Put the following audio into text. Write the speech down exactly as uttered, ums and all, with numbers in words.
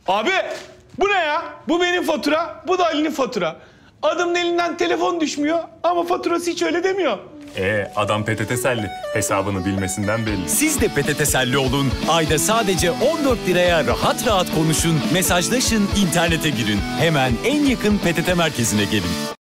Abi bu ne ya? Bu benim fatura, bu da Ali'nin fatura. Adamın elinden telefon düşmüyor ama faturası hiç öyle demiyor. Ee, adam P T T Selli. Hesabını bilmesinden belli. Siz de P T T Selli olun. Ayda sadece on dört liraya rahat rahat konuşun, mesajlaşın, internete girin. Hemen en yakın P T T merkezine gelin.